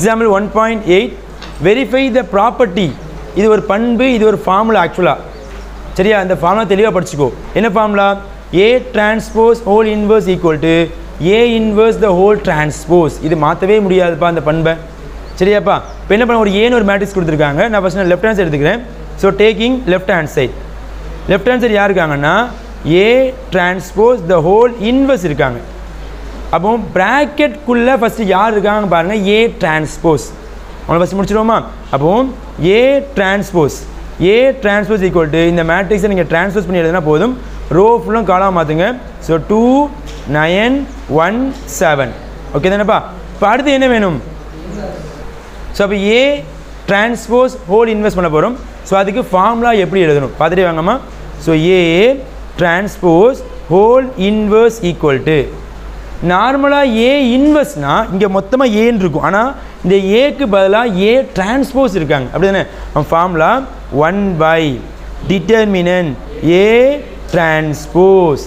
Example 1.8 verify the property. இது ஒரு பண்பு, இது ஒரு ஃபார்முலா ஆக்சுவலா. சரியா, அந்த ஃபார்முலா தெளிவாக படிச்சுக்கோ. என்ன formula? A transpose whole inverse equal to A inverse the whole transpose. இது மாற்றவே முடியாதுப்பா அந்த பண்பை. சரியாப்பா, இப்போ என்ன பண்ண, ஒரு ஏன்னு ஒரு மேட்ரிக்ஸ் கொடுத்துருக்காங்க. நான் ஃபஸ்ட் லெஃப்ட் ஹேண்ட் சைடு எடுத்துக்கிறேன். So taking left hand side. Left hand side யார் இருக்காங்கன்னா A transpose the whole inverse இருக்காங்க. அப்போ ப்ராக்கெட்குள்ளே ஃபஸ்ட்டு யார் இருக்காங்க பாருங்கள், A transpose. அவங்கள ஃபஸ்ட்டு முடிச்சிடுவோமா? அப்போ A transpose ஈக்குவல் டு இந்த மேட்ரிக்ஸை நீங்கள் ட்ரான்ஸ்போஸ் பண்ணி எழுதுனா போதும். ரோ ஃபுல்லும் காலாக மாற்றுங்க. ஸோ 2 9 1 7. ஓகே தானேப்பா? இப்போ அடுத்து என்ன வேணும்? ஸோ அப்போ A transpose ஹோல் இன்வெர்ஸ் பண்ண போகிறோம். ஸோ அதுக்கு ஃபார்முலா எப்படி எழுதணும் பார்த்துட்டே வாங்கம்மா. So A transpose whole inverse equal to, நார்மலாக A இன்வெர்ஸ்னால் இங்கே மொத்தமாக ஏன்னு இருக்கும். ஆனால் இந்த ஏக்கு பதிலாக A டிரான்ஸ்போஸ் இருக்காங்க. அப்படி தானே? Formula 1 by determinant A transpose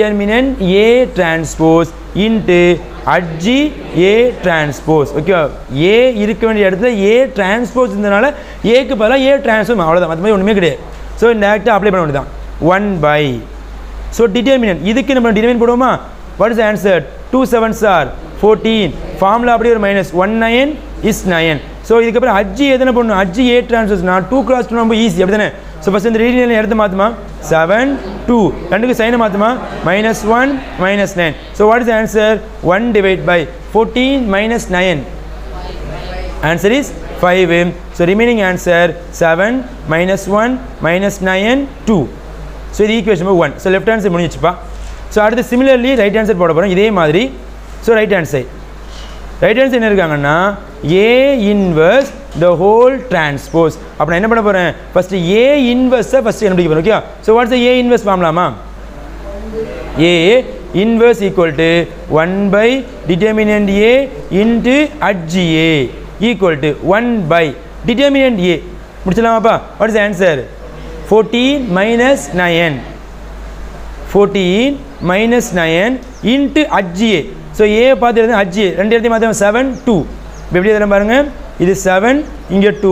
into adj A transpose. Okay, A இருக்க வேண்டிய இடத்துல A டிரான்ஸ்போஸ் இருந்தனால ஏக்கு பதிலாக A டிரான்ஸ்போஸ், அவ்வளோதான், மற்ற மாதிரி ஒன்றுமே கிடையாது. ஸோ இந்த டேரக்டாக அப்ளை பண்ண வேண்டியதான். 1 by, ஸோ டிட்டர்மினன்ட், இதுக்கு நம்ம டிட்டர்மினன்ட் போடுவோமா? What is answer? 2 7s are 14. Formula அப்படியே ஒரு மைனஸ் 1 9 is 9. ஸோ இதுக்கப்புறம் அஜ்ஜி எதனை பண்ணணும்? அஜ்ஜி A டிரான்ஸ்போஸ்னா 2 cross 2 ரொம்ப ஈஸி, அப்படி தானே? ஸோ ஃபஸ்ட் இந்த ரீடியல் எடுத்து மாற்றுமா? 7 2, ரெண்டுக்கு சைனை மாற்றுமா? -1 -9. So what is answer? 1 divided by 14 minus 9. Answer is 5. So remaining answer 7 -1 -9 2. So இது equation number 1. So left hand side முடிஞ்சிச்சுப்பா. ஸோ அடுத்து சிமிலர்லி ரைட் ஹேண்ட் சைடு போட போகிறோம் இதே மாதிரி. ஸோ ரைட் ஹேண்ட் சைடு என்ன இருக்காங்கன்னா A inverse the whole transpose. அப்போ நான் என்ன பண்ண போகிறேன்? ஃபஸ்ட்டு A இன்வெர்ஸை ஃபஸ்ட்டு கண்டுபிடிக்க போகிறேன். Okay, so what's A inverse ஃபார்முலாமா? A inverse equal to 1 by determinant A into adj A equal to 1 by determinant A. முடிச்சலாமாப்பா? What is answer? 14 minus 9. 14 minus 9 into adj A. So A பார்த்து எழுதுங்க, அஜ்ஜி ரெண்டு இடத்தையும் மாற்ற 7 2. இப்போ எப்படி எழுதுறேன் பாருங்கள், இது 7 இங்கே 2.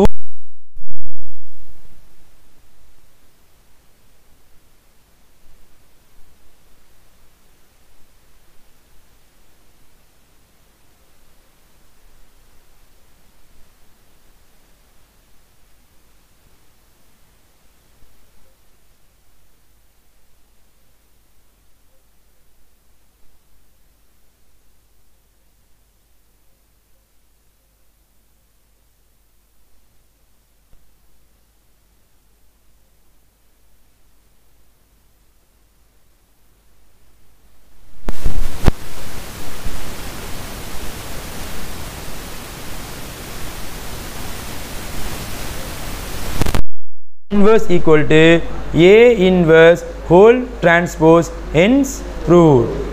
Inverse equal to A inverse whole transpose, hence proved.